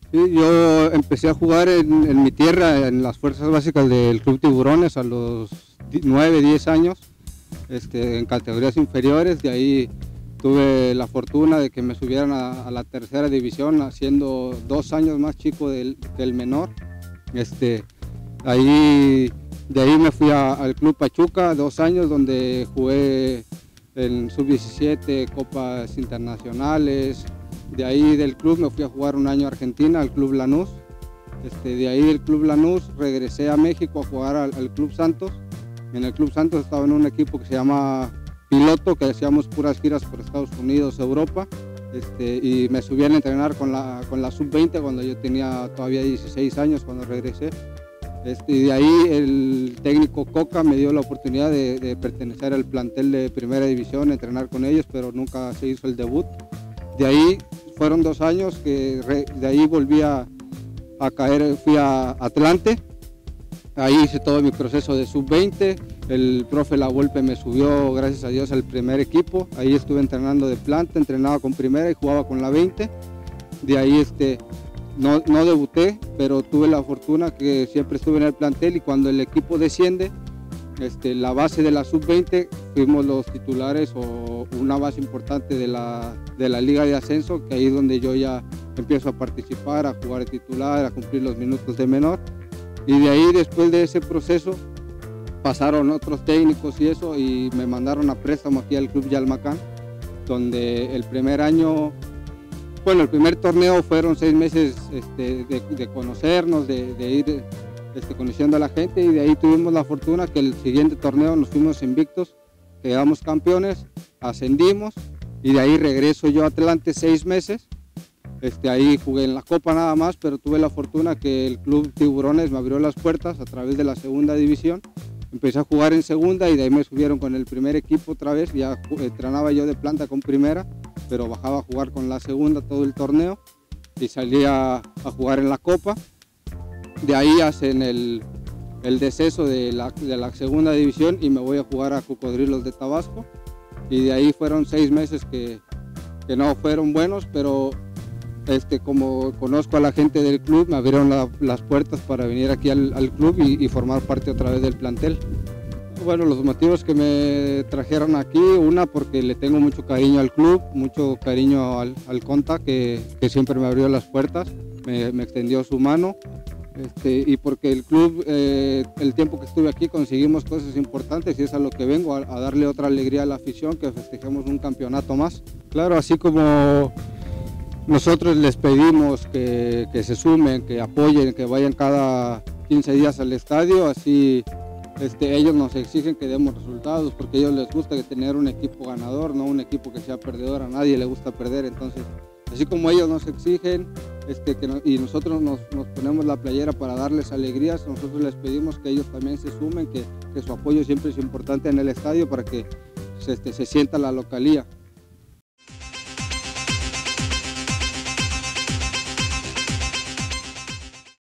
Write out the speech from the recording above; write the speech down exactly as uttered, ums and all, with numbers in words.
Sí, yo empecé a jugar en, en mi tierra, en las fuerzas básicas del Club Tiburones a los nueve, diez años, este, en categorías inferiores. De ahí tuve la fortuna de que me subieran a, a la tercera división, siendo dos años más chico del, del menor. Este, ahí, de ahí me fui a, al Club Pachuca, dos años, donde jugué en sub diecisiete, copas internacionales. De ahí del club me fui a jugar un año a Argentina, al Club Lanús. Este, de ahí del Club Lanús regresé a México a jugar al, al Club Santos. En el Club Santos estaba en un equipo que se llama Piloto, que hacíamos puras giras por Estados Unidos, Europa. Este, y me subían a entrenar con la, con la sub veinte cuando yo tenía todavía dieciséis años cuando regresé. Este, y de ahí el técnico Coca me dio la oportunidad de, de pertenecer al plantel de primera división, entrenar con ellos, pero nunca se hizo el debut. De ahí fueron dos años que re, de ahí volví a, a caer, fui a Atlante. Ahí hice todo mi proceso de sub veinte, el profe La Volpe me subió, gracias a Dios, al primer equipo. Ahí estuve entrenando de planta, entrenaba con primera y jugaba con la veinte. De ahí este, no, no debuté, pero tuve la fortuna que siempre estuve en el plantel, y cuando el equipo desciende, este, la base de la sub veinte, fuimos los titulares o una base importante de la, de la liga de ascenso, que ahí es donde yo ya empiezo a participar, a jugar de titular, a cumplir los minutos de menor. Y de ahí, después de ese proceso, pasaron otros técnicos y eso, y me mandaron a préstamo aquí al Club Yalmacán, donde el primer año, bueno, el primer torneo fueron seis meses este, de, de conocernos, de, de ir este, conociendo a la gente, y de ahí tuvimos la fortuna que el siguiente torneo nos fuimos invictos, quedamos campeones, ascendimos, y de ahí regreso yo a Atlante seis meses. Este, ahí jugué en la Copa nada más, pero tuve la fortuna que el Club Tiburones me abrió las puertas a través de la segunda división. Empecé a jugar en segunda y de ahí me subieron con el primer equipo otra vez. Ya entrenaba yo de planta con primera, pero bajaba a jugar con la segunda todo el torneo y salía a jugar en la Copa. De ahí hacen el, el deceso de la, de la segunda división y me voy a jugar a Cocodrilos de Tabasco. Y de ahí fueron seis meses que, que no fueron buenos, pero Este, como conozco a la gente del club, me abrieron la, las puertas para venir aquí al, al club y, y formar parte otra vez del plantel. Bueno, los motivos que me trajeron aquí, una porque le tengo mucho cariño al club, mucho cariño al, al Conta, que, que siempre me abrió las puertas, me, me extendió su mano, este, y porque el club, eh, el tiempo que estuve aquí conseguimos cosas importantes, y es a lo que vengo, a, a darle otra alegría a la afición, que festejemos un campeonato más. Claro, así como nosotros les pedimos que, que se sumen, que apoyen, que vayan cada quince días al estadio, así este, ellos nos exigen que demos resultados, porque a ellos les gusta tener un equipo ganador, no un equipo que sea perdedor. A nadie le gusta perder. Entonces, así como ellos nos exigen este, que no, y nosotros nos, nos ponemos la playera para darles alegrías, nosotros les pedimos que ellos también se sumen, que, que su apoyo siempre es importante en el estadio para que se, este, se sienta la localía.